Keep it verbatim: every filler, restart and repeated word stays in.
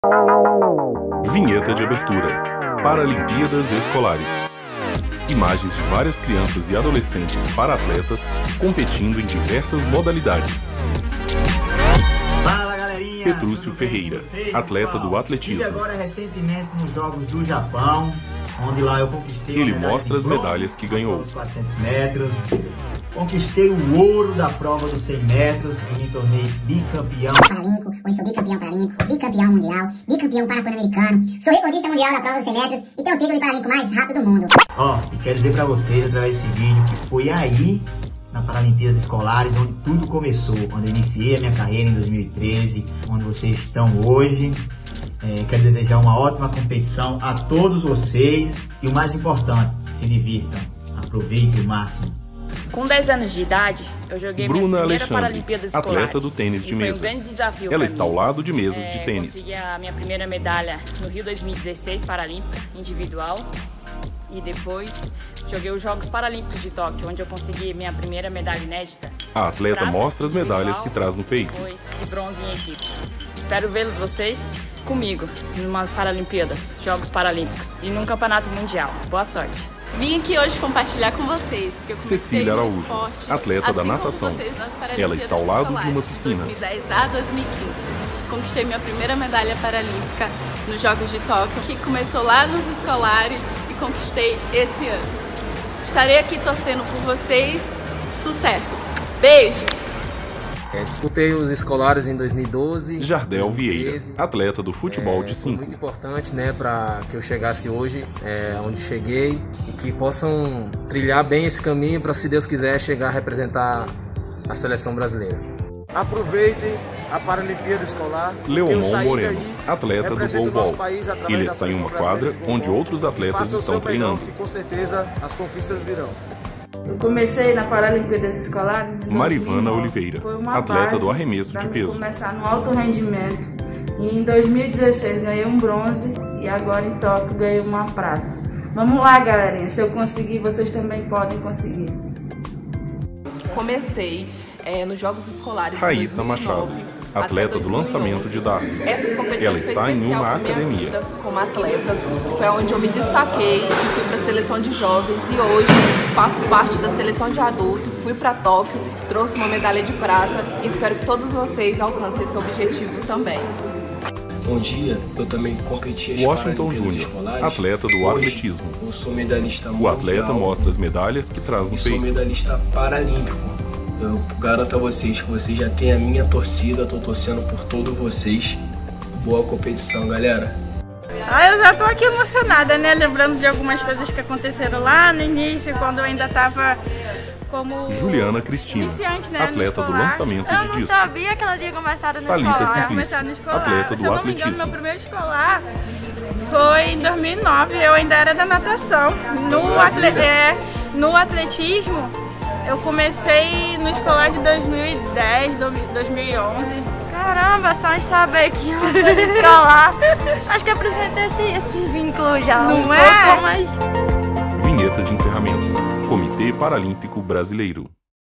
Vinheta de abertura. Paralimpíadas Escolares. Imagens de várias crianças e adolescentes para-atletas competindo em diversas modalidades. Fala, galerinha! Petrúcio Ferreira, atleta do atletismo. E agora recentemente nos Jogos do Japão, onde lá eu conquistei Ele mostra as medalhas que ganhou. Os quatrocentos metros. Conquistei o ouro da prova dos cem metros e me tornei bicampeão paralímpico, hoje sou bicampeão paralímpico, bicampeão mundial, bicampeão parapan-americano, sou recordista mundial da prova dos cem metros e tenho o título de paralímpico mais rápido do mundo. Ó, e quero dizer pra vocês, através desse vídeo, que foi aí, na Paralimpíadas Escolares, onde tudo começou, quando eu iniciei a minha carreira em dois mil e treze, onde vocês estão hoje. É, quero desejar uma ótima competição a todos vocês e o mais importante, se divirtam, aproveitem o máximo. Com dez anos de idade, eu joguei Bruna minhas primeiras Alexandre, Paralimpíadas Escolares. atleta do tênis de e mesa. Foi um grande desafio Ela pra está mim. ao lado de mesas é, de tênis. Consegui a minha primeira medalha no Rio dois mil e dezesseis Paralímpica individual. E depois joguei os Jogos Paralímpicos de Tóquio, onde eu consegui minha primeira medalha inédita. A atleta Prata, mostra as medalhas individual, que traz no peito. Depois de bronze em equipes. Espero vê-los vocês comigo em umas Paralimpíadas, Jogos Paralímpicos e num Campeonato Mundial. Boa sorte! Vim aqui hoje compartilhar com vocês que eu comecei Cecília no Araújo, esporte, atleta assim da como natação. vocês nas Paralimpíadas Ela está ao lado de uma Escolares, piscina. dois mil e dez a dois mil e quinze. Conquistei minha primeira medalha paralímpica nos Jogos de Tóquio, que começou lá nos escolares e conquistei esse ano. Estarei aqui torcendo por vocês. Sucesso! Beijo! É, disputei os escolares em dois mil e doze. Jardel dois mil e treze. Vieira, atleta do futebol é, de Foi cinco. muito importante, né, para que eu chegasse hoje, é, onde cheguei, e que possam trilhar bem esse caminho para, se Deus quiser, chegar a representar a seleção brasileira. Aproveitem a Paralimpíada Escolar. Leomon Moreno, atleta do goalball. Ele está em uma quadra onde outros atletas estão treinando. Que com certeza as conquistas virão. Eu comecei na Paralimpíadas Escolares em Marivana dois mil e nove. Oliveira, Foi uma atleta base do arremesso pra de mim peso. começar no alto rendimento. E em dois mil e dezesseis ganhei um bronze e agora em Tóquio ganhei uma prata. Vamos lá, galerinha. Se eu conseguir, vocês também podem conseguir. Comecei é, nos Jogos Escolares Raíssa em dois mil e nove, Machado, atleta do lançamento de dardo. Essas competições Ela foi está em essencial uma pra minha academia. vida como atleta, foi onde eu me destaquei e fui para a seleção de jovens e hoje faço parte da seleção de adulto, fui para Tóquio, trouxe uma medalha de prata e espero que todos vocês alcancem esse objetivo também. Um dia eu também competi as Washington Paralimpíadas Júnior, Escolares. atleta do Hoje, atletismo. Eu sou medalhista O mundial. atleta mostra as medalhas que traz no e sou peito. medalhista paralímpico. Eu garanto a vocês que vocês já têm a minha torcida, estou torcendo por todos vocês. Boa competição, galera! Ah, eu já tô aqui emocionada, né? Lembrando de algumas coisas que aconteceram lá no início, quando eu ainda tava como Juliana Cristina, iniciante, né, atleta do lançamento de Eu não disco. sabia que ela tinha começado no Thalita escolar. Simplício, no escolar. atleta Se do eu não me engano, atletismo. meu primeiro escolar foi em dois mil e nove, eu ainda era da natação. No, atle é, no atletismo, eu comecei no escolar de dois mil e dez, dois mil e onze. Caramba, só em saber que eu fui escolar. Acho que eu preciso ter esse, esse vínculo já. Não um é? pouco, mas... Vinheta de encerramento. Comitê Paralímpico Brasileiro.